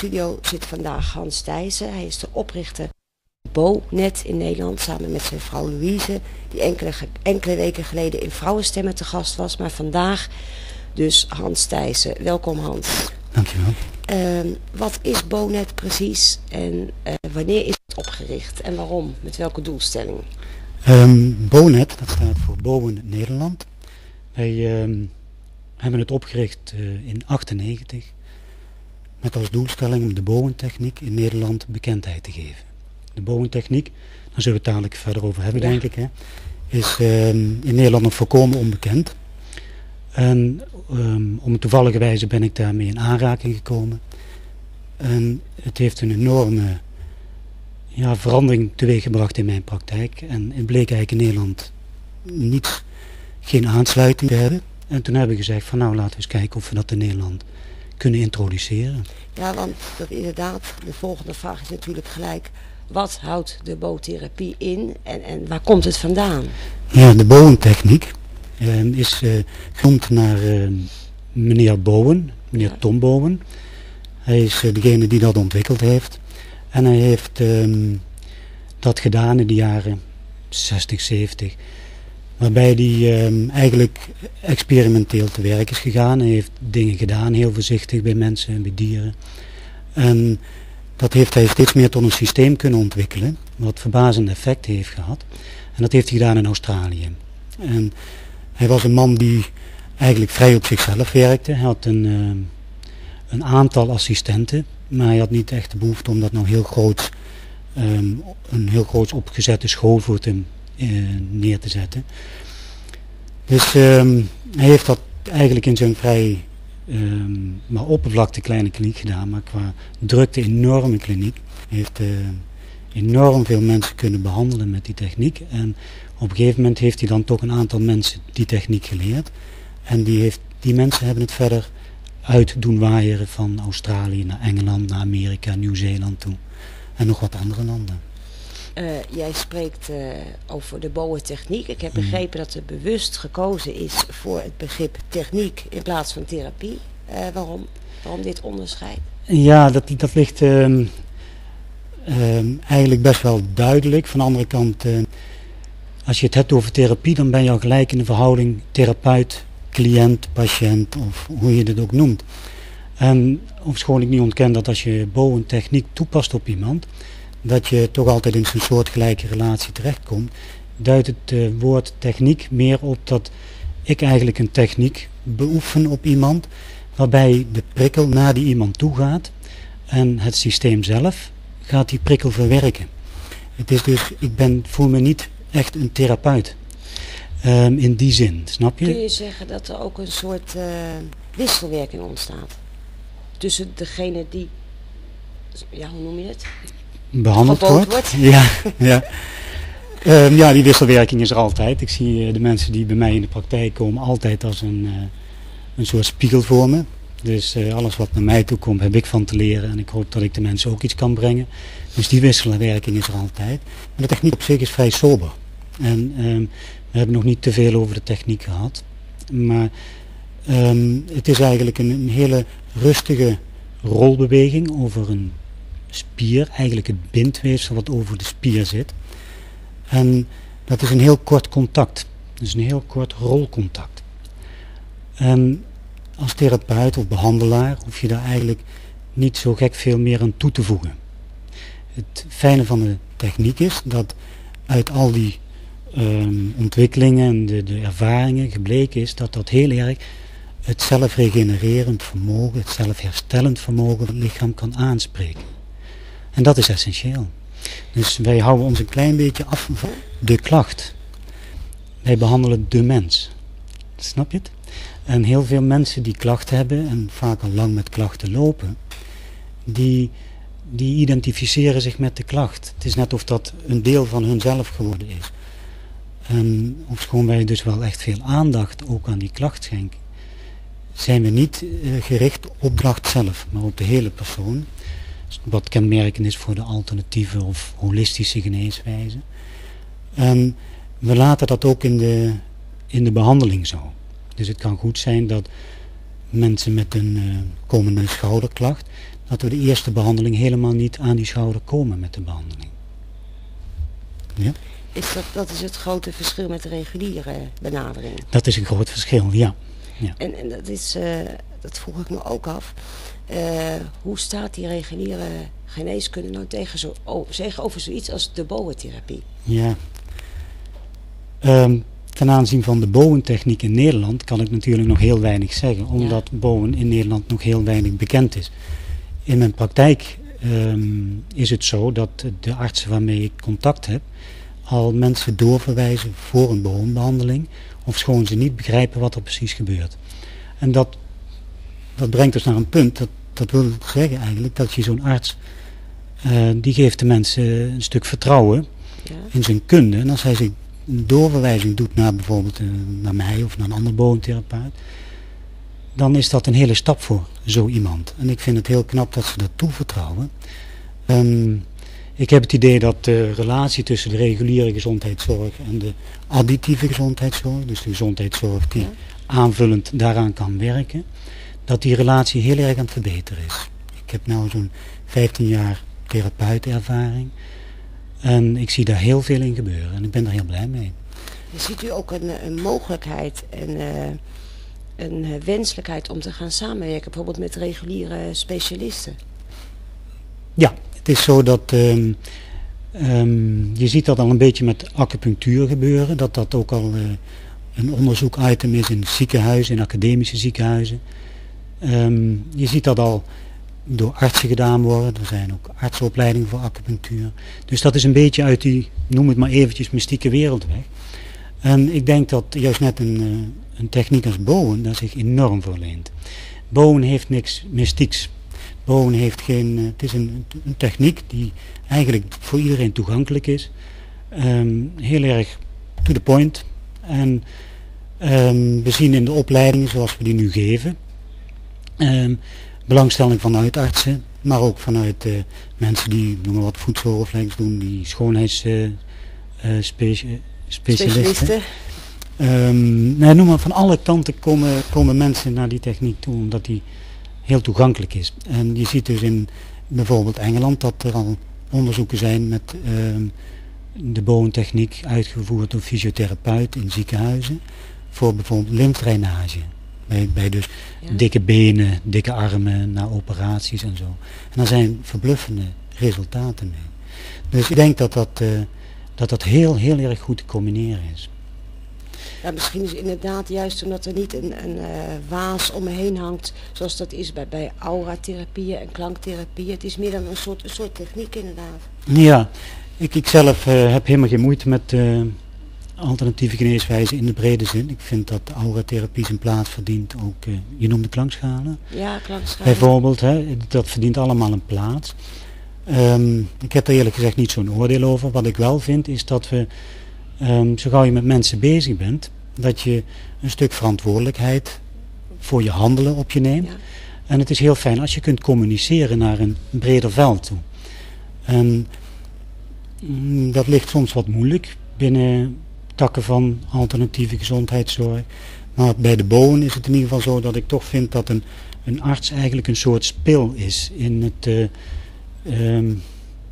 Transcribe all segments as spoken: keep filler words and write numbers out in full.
studio zit vandaag Hans Thijssen. Hij is de oprichter van BoNet in Nederland samen met zijn vrouw Louise. Die enkele, enkele weken geleden in Vrouwenstemmen te gast was. Maar vandaag dus Hans Thijssen. Welkom Hans. Dankjewel. Uh, wat is BoNet precies en uh, wanneer is het opgericht en waarom? Met welke doelstelling? Um, BoNet, dat staat voor Bowen Nederland. Wij um, hebben het opgericht uh, in negentien achtennegentig met als doelstelling om de bowentechniek in Nederland bekendheid te geven. De bowentechniek, daar zullen we het dadelijk verder over hebben, ja. denk ik, hè, is um, in Nederland nog volkomen onbekend. En um, om een toevallige wijze ben ik daarmee in aanraking gekomen. En het heeft een enorme ja, verandering teweeggebracht in mijn praktijk. En het bleek eigenlijk in Nederland niet, geen aansluiting te hebben. En toen hebben we gezegd van nou laten we eens kijken of we dat in Nederland kunnen introduceren. Ja, want dat inderdaad, de volgende vraag is natuurlijk gelijk. Wat houdt de bowtherapie in en, en waar komt het vandaan? Ja, de bowentechniek uh, is uh, genoemd naar uh, meneer Bowen, meneer ja. Tom Bowen. Hij is uh, degene die dat ontwikkeld heeft. En hij heeft um, dat gedaan in de jaren zestig, zeventig. Waarbij hij um, eigenlijk experimenteel te werk is gegaan. Hij heeft dingen gedaan, heel voorzichtig bij mensen en bij dieren. En dat heeft hij steeds meer tot een systeem kunnen ontwikkelen. Wat verbazende effecten heeft gehad. En dat heeft hij gedaan in Australië. En hij was een man die eigenlijk vrij op zichzelf werkte. Hij had een, uh, een aantal assistenten. Maar hij had niet echt de behoefte om dat nou heel groot, um, een heel groot opgezette school voor hem uh, neer te zetten. Dus um, hij heeft dat eigenlijk in zijn vrij um, maar oppervlakte kleine kliniek gedaan, maar qua drukte enorme kliniek. Hij heeft uh, enorm veel mensen kunnen behandelen met die techniek. En op een gegeven moment heeft hij dan toch een aantal mensen die techniek geleerd. En die, heeft, die mensen hebben het verder uit doen waaieren van Australië naar Engeland, naar Amerika, Nieuw-Zeeland toe. En nog wat andere landen. Uh, jij spreekt uh, over de bowentechniek. Ik heb begrepen dat er bewust gekozen is voor het begrip techniek in plaats van therapie. Uh, waarom? Waarom dit onderscheid? Ja, dat, dat ligt uh, uh, eigenlijk best wel duidelijk. Van de andere kant, uh, als je het hebt over therapie, dan ben je al gelijk in de verhouding therapeut, cliënt, patiënt of hoe je dit ook noemt. En ofschoon ik niet ontken dat als je bowentechniek toepast op iemand, dat je toch altijd in zo'n soortgelijke relatie terechtkomt, duidt het uh, woord techniek meer op dat ik eigenlijk een techniek beoefen op iemand, waarbij de prikkel naar die iemand toe gaat en het systeem zelf gaat die prikkel verwerken. Het is dus, ik ben, voel me niet echt een therapeut. Um, in die zin, snap je? Kun je zeggen dat er ook een soort uh, wisselwerking ontstaat? Tussen degene die, ja, hoe noem je het? Behandeld wordt. wordt. Ja, ja. Um, ja, die wisselwerking is er altijd. Ik zie uh, de mensen die bij mij in de praktijk komen altijd als een, uh, een soort spiegel voor me. Dus uh, alles wat naar mij toe komt heb ik van te leren en ik hoop dat ik de mensen ook iets kan brengen. Dus die wisselwerking is er altijd. Maar de techniek op zich is vrij sober. En um, we hebben nog niet te veel over de techniek gehad. Maar um, het is eigenlijk een, een hele rustige rolbeweging over een spier. Eigenlijk het bindweefsel wat over de spier zit. En dat is een heel kort contact. Dus een heel kort rolcontact. En als therapeut of behandelaar hoef je daar eigenlijk niet zo gek veel meer aan toe te voegen. Het fijne van de techniek is dat uit al die Um, ontwikkelingen en de, de ervaringen gebleken is dat dat heel erg het zelfregenererend vermogen, het zelfherstellend vermogen van het lichaam kan aanspreken. En dat is essentieel. Dus wij houden ons een klein beetje af van de klacht. Wij behandelen de mens. Snap je het? En heel veel mensen die klachten hebben en vaak al lang met klachten lopen, die, die identificeren zich met de klacht. Het is net of dat een deel van hunzelf geworden is. En ofschoon wij dus wel echt veel aandacht ook aan die klacht schenken, zijn we niet uh, gericht op de klacht zelf, maar op de hele persoon. Wat kenmerkend is voor de alternatieve of holistische geneeswijze. En we laten dat ook in de, in de behandeling zo. Dus het kan goed zijn dat mensen met een uh, komende schouderklacht, dat we de eerste behandeling helemaal niet aan die schouder komen met de behandeling. Ja? Is dat, dat is het grote verschil met de reguliere benadering? Dat is een groot verschil, ja. ja. En, en dat, is, uh, dat vroeg ik me ook af. Uh, hoe staat die reguliere geneeskunde nou tegen zo, oh, tegenover zoiets als de boentherapie? Ja. Um, ten aanzien van de boentechniek in Nederland kan ik natuurlijk nog heel weinig zeggen, omdat ja. bowen in Nederland nog heel weinig bekend is. In mijn praktijk um, is het zo dat de artsen waarmee ik contact heb al mensen doorverwijzen voor een bovenbehandeling, ofschoon ze niet begrijpen wat er precies gebeurt. En dat, dat brengt dus naar een punt, dat, dat wil zeggen eigenlijk dat je zo'n arts, uh, die geeft de mensen een stuk vertrouwen ja. in zijn kunde. En als hij zich een doorverwijzing doet naar bijvoorbeeld uh, naar mij of naar een andere boventherapeut, dan is dat een hele stap voor zo iemand. En ik vind het heel knap dat ze dat toevertrouwen. Um, Ik heb het idee dat de relatie tussen de reguliere gezondheidszorg en de additieve gezondheidszorg, dus de gezondheidszorg die ja. aanvullend daaraan kan werken, dat die relatie heel erg aan het verbeteren is. Ik heb nu zo'n vijftien jaar therapeutervaring en ik zie daar heel veel in gebeuren en ik ben er heel blij mee. Ziet u ook een, een mogelijkheid en uh, een wenselijkheid om te gaan samenwerken, bijvoorbeeld met reguliere specialisten? Ja. Het is zo dat um, um, je ziet dat al een beetje met acupunctuur gebeuren, dat dat ook al uh, een onderzoek-item is in ziekenhuizen, in academische ziekenhuizen. Um, je ziet dat al door artsen gedaan worden, er zijn ook artsenopleidingen voor acupunctuur. Dus dat is een beetje uit die, noem het maar eventjes, mystieke wereld weg. En ik denk dat juist net een, uh, een techniek als bowen daar zich enorm voor leent. Bowen heeft niks mystieks. Bowen heeft geen, uh, het is een, een techniek die eigenlijk voor iedereen toegankelijk is. Um, heel erg to the point. En um, we zien in de opleidingen zoals we die nu geven, um, belangstelling vanuit artsen, maar ook vanuit uh, mensen die noem maar wat voedselreflex doen, die schoonheidsspecialisten. Uh, speci- specialisten. Um, nou, noem maar, van alle kanten komen, komen mensen naar die techniek toe, omdat die heel toegankelijk is. En je ziet dus in bijvoorbeeld Engeland dat er al onderzoeken zijn met uh, de bowentechniek uitgevoerd door fysiotherapeuten in ziekenhuizen voor bijvoorbeeld lymfdrainage. Bij, bij dus ja. dikke benen, dikke armen, na operaties en zo. En daar zijn verbluffende resultaten mee. Dus ik denk dat dat, uh, dat, dat heel, heel erg goed te combineren is. Ja, misschien is inderdaad juist omdat er niet een, een uh, waas om me heen hangt, zoals dat is bij, bij auratherapieën en klanktherapieën. Het is meer dan een soort, een soort techniek inderdaad. Ja, ik, ik zelf uh, heb helemaal geen moeite met uh, alternatieve geneeswijzen in de brede zin. Ik vind dat auratherapie zijn plaats verdient, ook, uh, je noemde klankschalen. Ja, klankschalen. Bijvoorbeeld, hè, dat verdient allemaal een plaats. Um, ik heb er eerlijk gezegd niet zo'n oordeel over. Wat ik wel vind is dat we, um, zo gauw je met mensen bezig bent, dat je een stuk verantwoordelijkheid voor je handelen op je neemt. Ja. En het is heel fijn als je kunt communiceren naar een breder veld toe. En mm, dat ligt soms wat moeilijk binnen takken van alternatieve gezondheidszorg. Maar bij de bowen is het in ieder geval zo dat ik toch vind dat een, een arts eigenlijk een soort spil is in het, uh, um,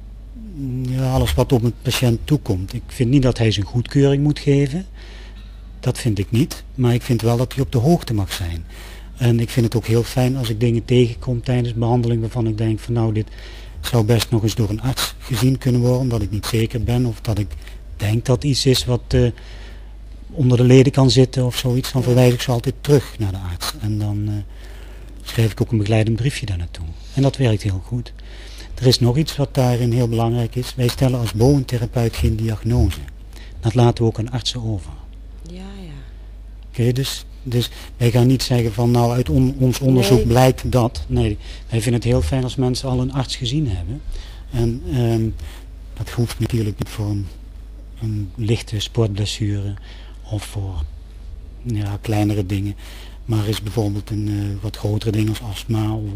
ja, alles wat op een patiënt toekomt. Ik vind niet dat hij zijn goedkeuring moet geven. Dat vind ik niet. Maar ik vind wel dat hij op de hoogte mag zijn. En ik vind het ook heel fijn als ik dingen tegenkom tijdens behandeling waarvan ik denk van nou, dit zou best nog eens door een arts gezien kunnen worden, omdat ik niet zeker ben of dat ik denk dat iets is wat uh, onder de leden kan zitten of zoiets. Dan verwijs ik ze altijd terug naar de arts. En dan uh, schrijf ik ook een begeleidend briefje daar naartoe. En dat werkt heel goed. Er is nog iets wat daarin heel belangrijk is. Wij stellen als bowenttherapeut geen diagnose. Dat laten we ook aan artsen over. Ja, ja. Oké, okay, dus, dus wij gaan niet zeggen van nou uit on, ons onderzoek nee. blijkt dat. Nee, wij vinden het heel fijn als mensen al een arts gezien hebben. En um, dat hoeft natuurlijk niet voor een, een lichte sportblessure of voor ja, kleinere dingen. Maar is bijvoorbeeld een uh, wat grotere ding als astma of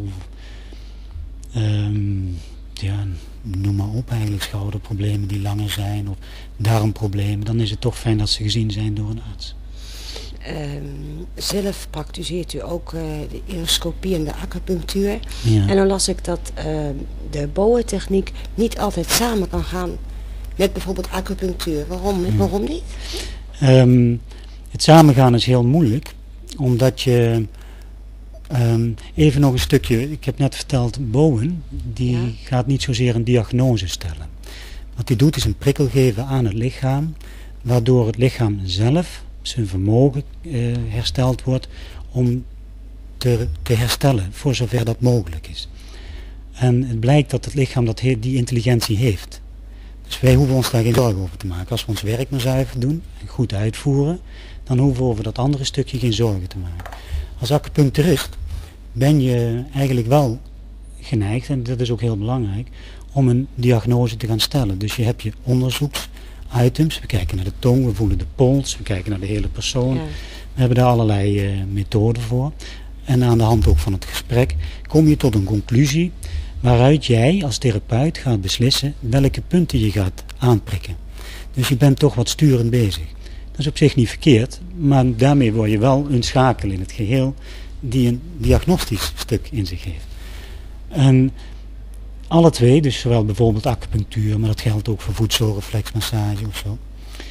um, ja, noem maar op eigenlijk, schouderproblemen die langer zijn of darmproblemen. Dan is het toch fijn dat ze gezien zijn door een arts. Um, zelf praktiseert u ook uh, de inoscopie en de acupunctuur. Ja. En dan las ik dat uh, de boa-techniek niet altijd samen kan gaan met bijvoorbeeld acupunctuur. Waarom, ja. Waarom niet? Um, het samengaan is heel moeilijk, omdat je... Um, even nog een stukje, ik heb net verteld, Bowen, die ja. gaat niet zozeer een diagnose stellen. Wat hij doet is een prikkel geven aan het lichaam, waardoor het lichaam zelf zijn vermogen uh, hersteld wordt om te, te herstellen, voor zover dat mogelijk is. En het blijkt dat het lichaam dat he- die intelligentie heeft. Dus wij hoeven ons daar geen zorgen over te maken. Als we ons werk maar zuiver doen en goed uitvoeren, dan hoeven we over dat andere stukje geen zorgen te maken. Als acupuncturist ben je eigenlijk wel geneigd, en dat is ook heel belangrijk, om een diagnose te gaan stellen. Dus je hebt je onderzoeksitems, we kijken naar de tong, we voelen de pols, we kijken naar de hele persoon. Ja. We hebben daar allerlei uh, methoden voor. En aan de hand ook van het gesprek kom je tot een conclusie waaruit jij als therapeut gaat beslissen welke punten je gaat aanprikken. Dus je bent toch wat sturend bezig. Dat is op zich niet verkeerd, maar daarmee word je wel een schakel in het geheel die een diagnostisch stuk in zich heeft. En alle twee, dus zowel bijvoorbeeld acupunctuur, maar dat geldt ook voor voedselreflexmassage of zo.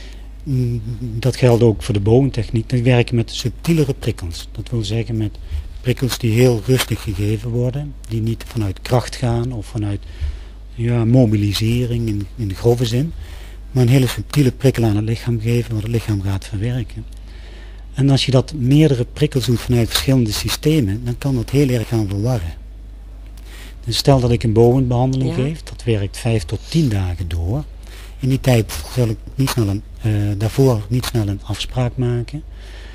Dat geldt ook voor de Bowen-techniek. Die werken met subtielere prikkels. Dat wil zeggen met prikkels die heel rustig gegeven worden, die niet vanuit kracht gaan of vanuit ja, mobilisering in, in de grove zin, maar een hele subtiele prikkel aan het lichaam geven, wat het lichaam gaat verwerken. En als je dat meerdere prikkels doet vanuit verschillende systemen, dan kan dat heel erg gaan verwarren. Dus stel dat ik een Bowen-behandeling ja. geef, dat werkt vijf tot tien dagen door. In die tijd zal ik niet snel een, uh, daarvoor niet snel een afspraak maken.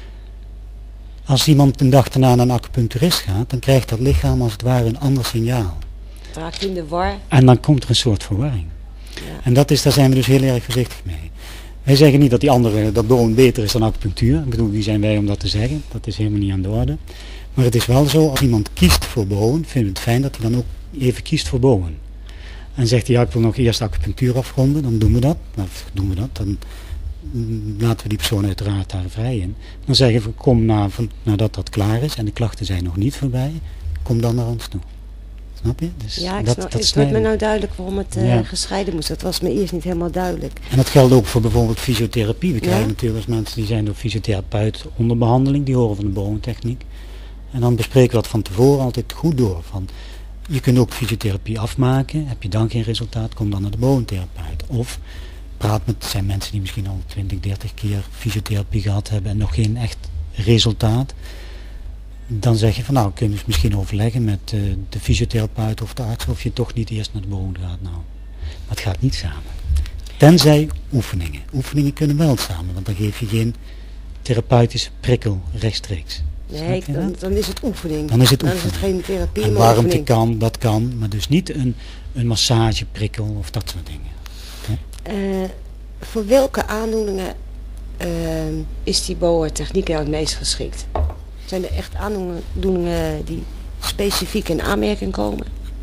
Als iemand een dag daarna naar een acupuncturist gaat, dan krijgt dat lichaam als het ware een ander signaal. Het raakt in de war. En dan komt er een soort verwarring. Ja. En dat is, daar zijn we dus heel erg voorzichtig mee. Wij zeggen niet dat die andere, dat Bowen beter is dan acupunctuur. Ik bedoel, wie zijn wij om dat te zeggen? Dat is helemaal niet aan de orde. Maar het is wel zo, als iemand kiest voor Bowen, vinden we het fijn dat hij dan ook even kiest voor Bowen. En zegt hij, ja, ik wil nog eerst acupunctuur afronden, dan doen we dat. Nou, doen we dat, dan laten we die persoon uiteraard daar vrij in. Dan zeggen we, kom na, nadat dat klaar is en de klachten zijn nog niet voorbij, kom dan naar ons toe. Snap je? Dus ja, ik dat, snap, dat het wordt me nou duidelijk waarom het uh, ja. gescheiden moest. Dat was me eerst niet helemaal duidelijk. En dat geldt ook voor bijvoorbeeld fysiotherapie. We krijgen ja? natuurlijk als mensen die zijn door fysiotherapeut onder behandeling, die horen van de Bowen-techniek. En dan bespreken we dat van tevoren altijd goed door. Van, je kunt ook fysiotherapie afmaken, heb je dan geen resultaat, kom dan naar de Bowen-therapeut. Of praat met, zijn mensen die misschien al twintig, dertig keer fysiotherapie gehad hebben en nog geen echt resultaat. Dan zeg je van nou, kun je dus misschien overleggen met uh, de fysiotherapeut of de arts of je toch niet eerst naar de Bowen gaat. Nou, maar het gaat niet samen. Tenzij oefeningen. Oefeningen kunnen wel samen, want dan geef je geen therapeutische prikkel rechtstreeks. Nee, dan, dan is het oefening. Dan is het dan oefening. Is het geen therapie, en maar warmte oefening. kan, dat kan, maar dus niet een, een massageprikkel of dat soort dingen. Uh, voor welke aandoeningen uh, is die Bowen-techniek nou het meest geschikt? Zijn er echt aandoeningen die specifiek in aanmerking komen?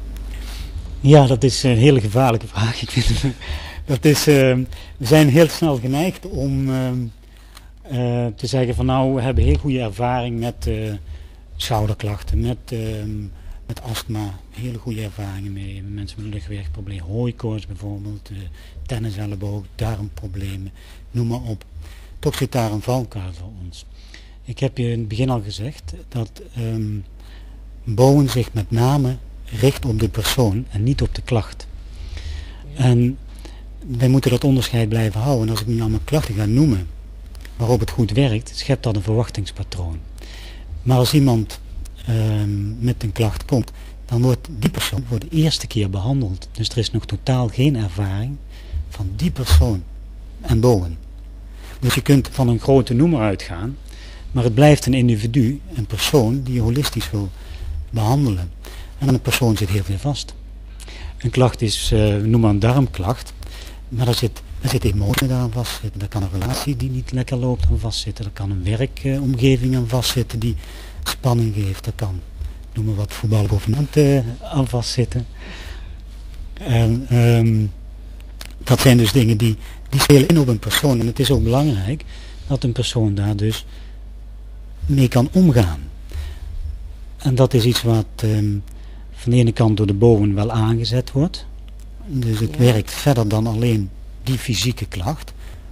Ja, dat is een hele gevaarlijke vraag. Ik vind, dat is, uh, we zijn heel snel geneigd om uh, uh, te zeggen van nou, we hebben heel goede ervaring met uh, schouderklachten, met, uh, met astma, hele goede ervaringen mee. Mensen met een luchtwegprobleem, hooikoorts bijvoorbeeld, uh, tenniselleboog, darmproblemen, noem maar op. Toch zit daar een valkuil voor ons. Ik heb je in het begin al gezegd dat um, Bowen zich met name richt op de persoon en niet op de klacht. Ja. En wij moeten dat onderscheid blijven houden. En als ik nu allemaal klachten ga noemen waarop het goed werkt, schept dat een verwachtingspatroon. Maar als iemand um, met een klacht komt, dan wordt die persoon voor de eerste keer behandeld. Dus er is nog totaal geen ervaring van die persoon en Bowen. Dus je kunt van een grote noemer uitgaan, maar het blijft een individu, een persoon die je holistisch wil behandelen. En aan een persoon zit heel veel vast. Een klacht is, uh, noem maar een darmklacht, maar daar zit, daar zit emotie aan vastzitten. Daar kan een relatie die niet lekker loopt aan vastzitten. Er kan een werkomgeving aan vastzitten die spanning geeft. Er kan, noem maar wat, voetbal bovenaan uh, aan vastzitten. En, um, dat zijn dus dingen die, die spelen in op een persoon. En het is ook belangrijk dat een persoon daar dus mee kan omgaan. En dat is iets wat um, van de ene kant door de bowen wel aangezet wordt. Dus het ja. werkt verder dan alleen die fysieke klacht.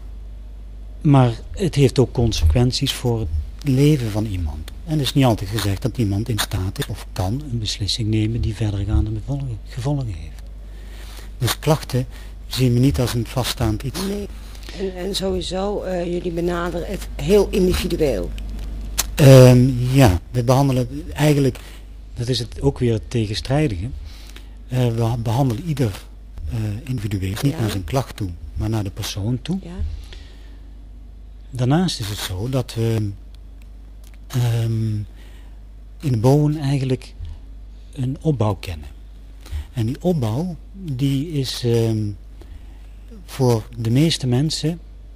Maar het heeft ook consequenties voor het leven van iemand. En het is niet altijd gezegd dat iemand in staat is of kan een beslissing nemen die verdergaande gevolgen heeft. Dus klachten zien we niet als een vaststaand iets. Nee. En, en sowieso, uh, jullie benaderen het heel individueel. Um, ja, we behandelen eigenlijk, dat is het ook weer het tegenstrijdige. Uh, we behandelen ieder uh, individueel, niet ja. naar zijn klacht toe, maar naar de persoon toe. Ja. Daarnaast is het zo dat we um, in de bowen eigenlijk een opbouw kennen. En die opbouw die is um, voor de meeste mensen,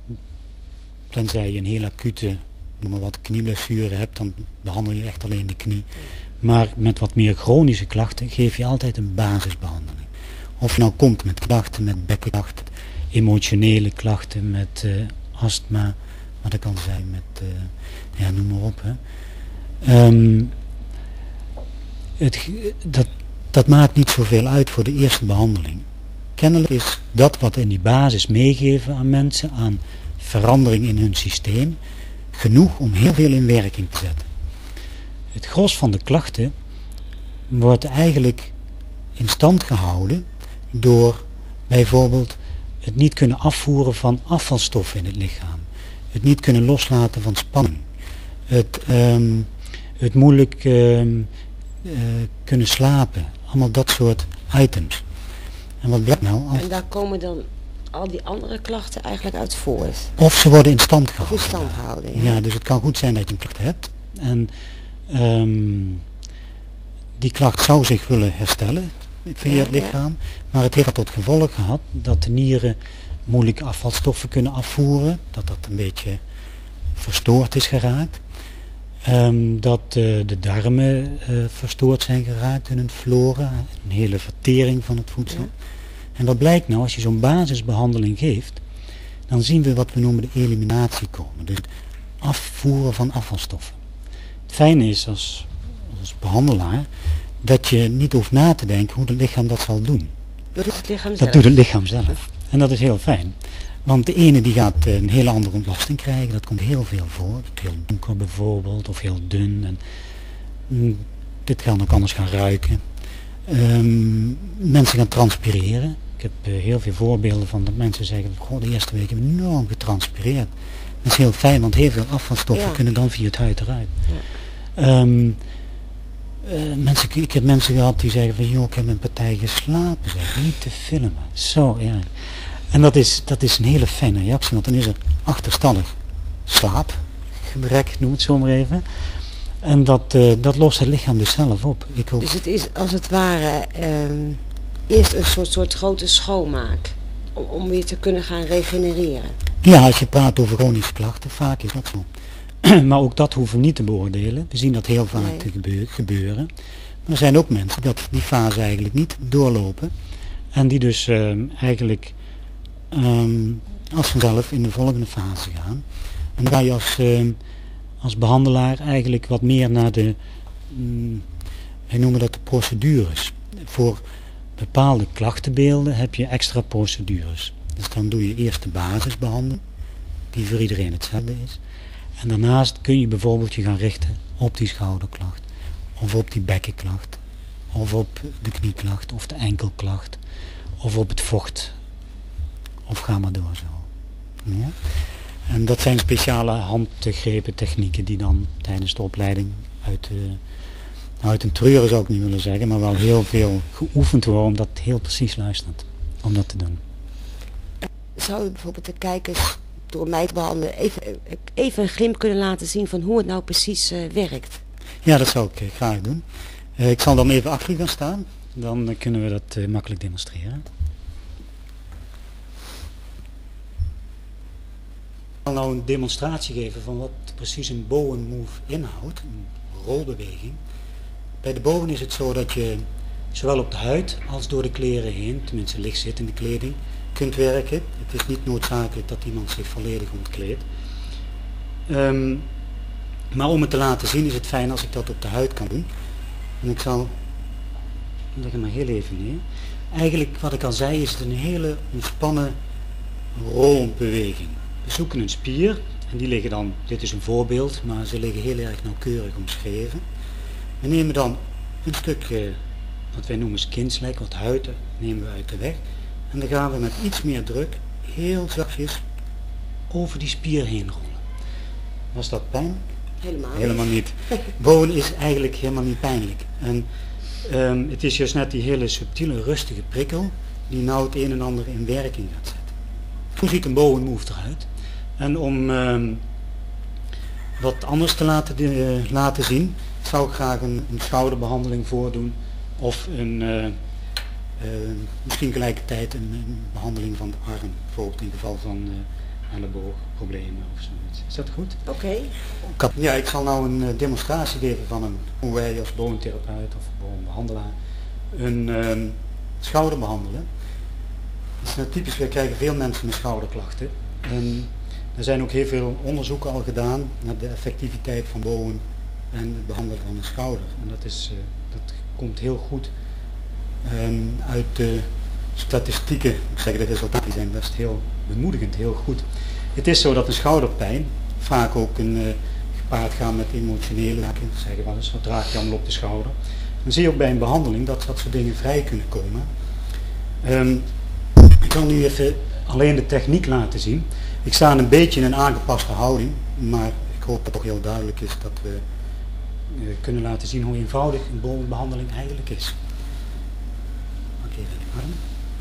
tenzij je een heel acute, noem maar wat, knieblessure hebt, dan behandel je echt alleen de knie. Maar met wat meer chronische klachten geef je altijd een basisbehandeling. Of je nou komt met klachten, met bekkenklachten, emotionele klachten, met uh, astma, wat ik al zei, met, uh, ja, noem maar op. Hè. Um, het, dat, dat maakt niet zoveel uit voor de eerste behandeling. Kennelijk is dat wat in die basis meegeven aan mensen, aan verandering in hun systeem, genoeg om heel veel in werking te zetten. Het gros van de klachten wordt eigenlijk in stand gehouden door bijvoorbeeld het niet kunnen afvoeren van afvalstoffen in het lichaam. Het niet kunnen loslaten van spanning. Het, um, het moeilijk um, uh, kunnen slapen. Allemaal dat soort items. En wat blijkt nou? Als... En daar komen dan al die andere klachten eigenlijk uit voort? Of ze worden in stand gehouden. Of in stand gehouden, ja. ja, dus het kan goed zijn dat je een klacht hebt. En um, die klacht zou zich willen herstellen via ja, het lichaam. Ja. Maar het heeft tot gevolg gehad dat de nieren moeilijke afvalstoffen kunnen afvoeren. Dat dat een beetje verstoord is geraakt. Um, dat uh, de darmen uh, verstoord zijn geraakt in hun flora. Een hele vertering van het voedsel. Ja. En wat blijkt nou, als je zo'n basisbehandeling geeft, dan zien we wat we noemen de eliminatie komen. Dus het afvoeren van afvalstoffen. Het fijne is als, als behandelaar dat je niet hoeft na te denken hoe het lichaam dat zal doen. Doet het lichaam zelf? Dat doet het lichaam zelf. En dat is heel fijn. Want de ene die gaat een hele andere ontlasting krijgen, dat komt heel veel voor. Heel donker bijvoorbeeld, of heel dun. En, mm, dit kan ook anders gaan ruiken. Um, mensen gaan transpireren. Ik heb uh, heel veel voorbeelden van dat mensen zeggen, goh, de eerste week hebben we enorm getranspireerd. Dat is heel fijn, want heel veel afvalstoffen ja. kunnen dan via het huid eruit. Ja. Um, uh, mensen, ik heb mensen gehad die zeggen van, joh, ik heb een partij geslapen, zeg, niet te filmen. Zo, ja. En dat is, dat is een hele fijne reactie, want dan is er achterstallig slaapgebrek, noem het zo maar even. En dat, uh, dat lost het lichaam dus zelf op. Ik ook. Dus het is als het ware um, eerst een soort, soort grote schoonmaak, om, om weer te kunnen gaan regenereren. Ja, als je praat over chronische klachten, vaak is dat zo. Maar ook dat hoeven we niet te beoordelen. We zien dat heel vaak nee. gebeur, gebeuren. Maar er zijn ook mensen die die fase eigenlijk niet doorlopen. En die dus um, eigenlijk um, als vanzelf in de volgende fase gaan. En dan ga je als, um, als behandelaar eigenlijk wat meer naar de, um, wij noemen dat de procedures. Voor bepaalde klachtenbeelden heb je extra procedures. Dus dan doe je eerst de basisbehandeling, die voor iedereen hetzelfde is. En daarnaast kun je bijvoorbeeld je gaan richten op die schouderklacht, of op die bekkenklacht, of op de knieklacht, of de enkelklacht, of op het vocht. Of ga maar door zo. Ja? En dat zijn speciale handgrepen technieken die dan tijdens de opleiding uit, uh, nou uit een treuren zou ik niet willen zeggen, maar wel heel veel geoefend worden om dat heel precies luisterend, om dat te doen. Zou u bijvoorbeeld de kijkers door mij te behandelen even, even een glimp kunnen laten zien van hoe het nou precies uh, werkt? Ja, dat zou ik uh, graag doen. Uh, ik zal dan even achter u gaan staan, dan uh, kunnen we dat uh, makkelijk demonstreren. Ik zal nou een demonstratie geven van wat precies een bowen move inhoudt, een rolbeweging. Bij de bowen is het zo dat je zowel op de huid als door de kleren heen, tenminste licht zit in de kleding, kunt werken. Het is niet noodzakelijk dat iemand zich volledig ontkleedt. Um, Maar om het te laten zien is het fijn als ik dat op de huid kan doen. En ik zal, ik leg hem maar heel even neer. Eigenlijk wat ik al zei is het een hele ontspannen rolbeweging. We zoeken een spier en die liggen dan, dit is een voorbeeld, maar ze liggen heel erg nauwkeurig omschreven. We nemen dan een stuk, uh, wat wij noemen skinslek, wat huid, nemen we uit de weg. En dan gaan we met iets meer druk heel zachtjes over die spier heen rollen. Was dat pijnlijk? Helemaal, helemaal niet. Bowen is eigenlijk helemaal niet pijnlijk. En um, het is juist net die hele subtiele, rustige prikkel die nou het een en ander in werking gaat zetten. Hoe ziet een bowen move eruit? En om um, wat anders te laten, uh, laten zien, zou ik graag een, een schouderbehandeling voordoen of een, uh, uh, misschien gelijkertijd een, een behandeling van de arm, bijvoorbeeld in geval van uh, elleboogproblemen of zoiets. Is dat goed? Oké. Okay. Ja, ik zal nou een uh, demonstratie geven van een, hoe wij als boventherapeut of bovenbehandelaar een um, schouder behandelen. Dat is nou typisch, wij krijgen veel mensen met schouderklachten. En er zijn ook heel veel onderzoeken al gedaan naar de effectiviteit van bowen en het behandelen van de schouder. En dat, is, uh, dat komt heel goed um, uit de statistieken. Ik zeg, de resultaten zijn best heel bemoedigend, heel goed. Het is zo dat een schouderpijn vaak ook een, uh, gepaard gaat met emotionele zaken. Zeggen wel eens, wat draag je allemaal op de schouder? Dan zie je ook bij een behandeling dat dat soort dingen vrij kunnen komen. Um, ik kan nu even alleen de techniek laten zien. Ik sta een beetje in een aangepaste houding, maar ik hoop dat het toch heel duidelijk is dat we uh, kunnen laten zien hoe eenvoudig een bovenbehandeling eigenlijk is. Pak even de arm.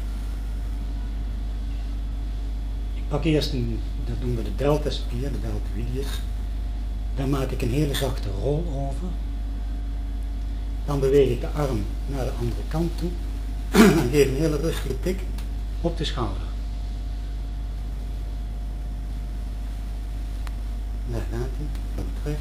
Ik pak eerst, een, dat doen we de deltaspier, de deltoïdius. Daar maak ik een hele zachte rol over. Dan beweeg ik de arm naar de andere kant toe en geef een hele rustige tik op de schouder. Daar gaat hij, dan terug.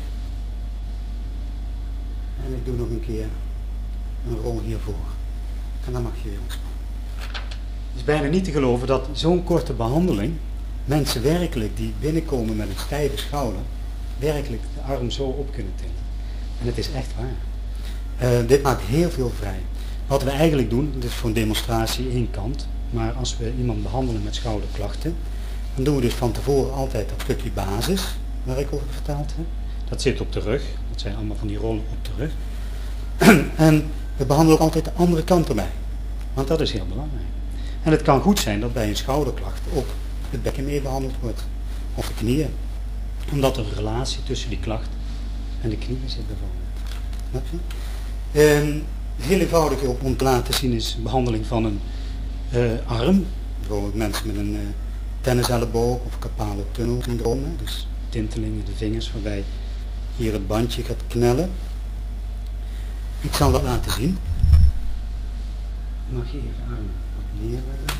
En ik doe nog een keer een rol hiervoor. En dan mag je weer ontspannen. Het is bijna niet te geloven dat zo'n korte behandeling mensen werkelijk die binnenkomen met een stijve schouder, werkelijk de arm zo op kunnen tillen. En het is echt waar. Uh, dit maakt heel veel vrij. Wat we eigenlijk doen, dit is voor een demonstratie één kant, maar als we iemand behandelen met schouderklachten, dan doen we dus van tevoren altijd dat stukje basis, waar ik over verteld heb. Dat zit op de rug, dat zijn allemaal van die rollen op de rug. En we behandelen ook altijd de andere kant erbij, want dat is heel belangrijk. En het kan goed zijn dat bij een schouderklacht ook het bekken mee behandeld wordt, of de knieën, omdat er een relatie tussen die klacht en de knieën zit bijvoorbeeld. Um, heel eenvoudig om te laten zien is behandeling van een uh, arm, bijvoorbeeld mensen met een uh, tenniselleboog of carpale tunnelsyndroom, dus tintelingen in de vingers waarbij hier het bandje gaat knellen. Ik zal dat laten zien. Mag je even de arm wat neerleggen.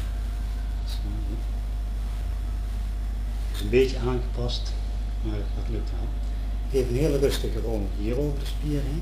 Het is een beetje aangepast, maar dat lukt wel. Geef een hele rustige rol hier over de spier heen.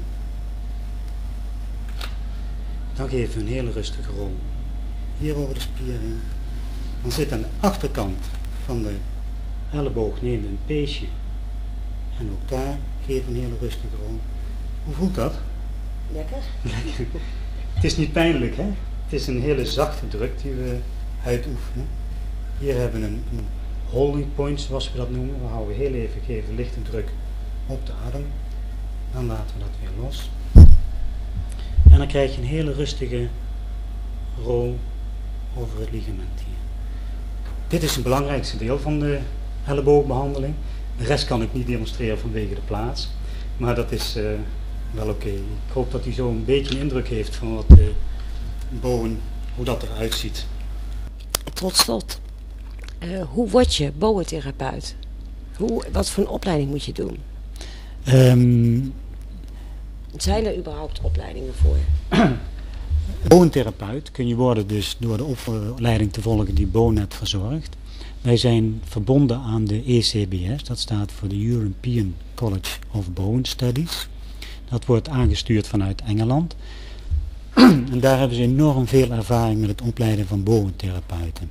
Dan geven we een hele rustige rol hier over de spier heen. Dan zit aan de achterkant van de elleboog, neem een peesje. En ook daar geef een hele rustige rol. Hoe voelt dat? Lekker. Lekker. Het is niet pijnlijk, hè? Het is een hele zachte druk die we uitoefenen. Hier hebben we een, een holding point, zoals we dat noemen. We houden heel even, geven lichte druk op de adem. Dan laten we dat weer los. En dan krijg je een hele rustige rol over het ligament hier. Dit is het belangrijkste deel van de elleboogbehandeling. De rest kan ik niet demonstreren vanwege de plaats. Maar dat is uh, wel oké. Okay. Ik hoop dat hij zo een beetje een indruk heeft van wat de bowen, hoe dat eruit ziet. Tot slot, uh, hoe word je bowentherapeut? Hoe, wat voor een opleiding moet je doen? Um, Zijn er überhaupt opleidingen voor? Bowentherapeut kun je worden dus door de opleiding te volgen die Bonet verzorgt. Wij zijn verbonden aan de E C B S, dat staat voor de European College of Bone Studies. Dat wordt aangestuurd vanuit Engeland. En daar hebben ze enorm veel ervaring met het opleiden van bowentherapeuten.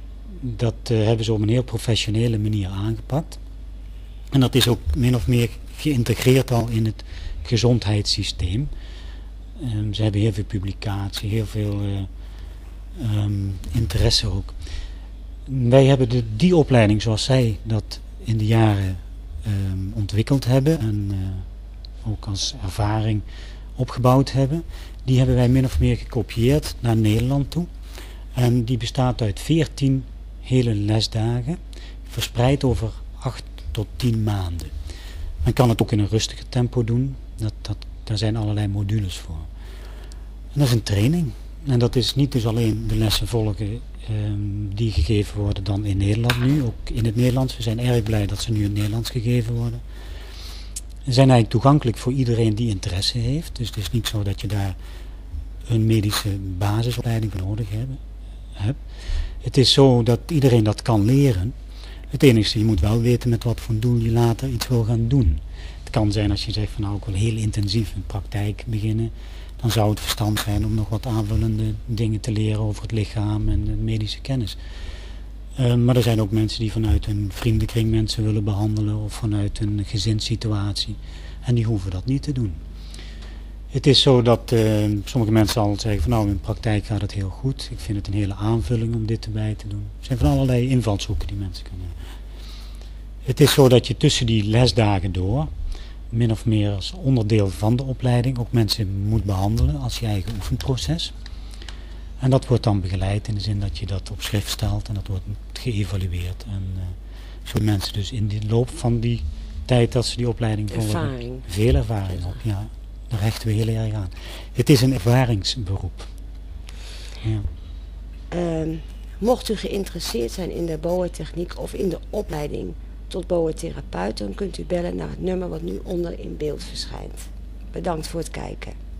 Dat uh, hebben ze op een heel professionele manier aangepakt. En dat is ook min of meer geïntegreerd al in het gezondheidssysteem. Um, ze hebben heel veel publicatie, heel veel uh, um, interesse ook. Wij hebben de, die opleiding zoals zij dat in de jaren um, ontwikkeld hebben en uh, ook als ervaring opgebouwd hebben, die hebben wij min of meer gekopieerd naar Nederland toe. En die bestaat uit veertien hele lesdagen, verspreid over acht tot tien maanden. Men kan het ook in een rustiger tempo doen, dat, dat, daar zijn allerlei modules voor. En dat is een training. En dat is niet dus alleen de lessen volgen um, die gegeven worden dan in Nederland nu, ook in het Nederlands. We zijn erg blij dat ze nu in het Nederlands gegeven worden. Ze zijn eigenlijk toegankelijk voor iedereen die interesse heeft. Dus het is niet zo dat je daar een medische basisopleiding voor nodig hebben, hebt. Het is zo dat iedereen dat kan leren. Het enige, je moet wel weten met wat voor doel je later iets wil gaan doen. Het kan zijn als je zegt van nou ik wil heel intensief in praktijk beginnen. Dan zou het verstand zijn om nog wat aanvullende dingen te leren over het lichaam en de medische kennis. Uh, maar er zijn ook mensen die vanuit hun vriendenkring mensen willen behandelen of vanuit een gezinssituatie. En die hoeven dat niet te doen. Het is zo dat uh, sommige mensen al zeggen van nou in praktijk gaat het heel goed. Ik vind het een hele aanvulling om dit erbij te doen. Er zijn van allerlei invalshoeken die mensen kunnen hebben. Het is zo dat je tussen die lesdagen door, min of meer als onderdeel van de opleiding, ook mensen moet behandelen als je eigen oefenproces. En dat wordt dan begeleid in de zin dat je dat op schrift stelt en dat wordt geëvalueerd. En uh, zo mensen dus in de loop van die tijd dat ze die opleiding volgen, ervaring. veel ervaring op. Ja, daar hechten we heel erg aan. Het is een ervaringsberoep. Ja. Uh, mocht u geïnteresseerd zijn in de boa-techniek of in de opleiding tot boa-therapeut, dan kunt u bellen naar het nummer wat nu onder in beeld verschijnt. Bedankt voor het kijken.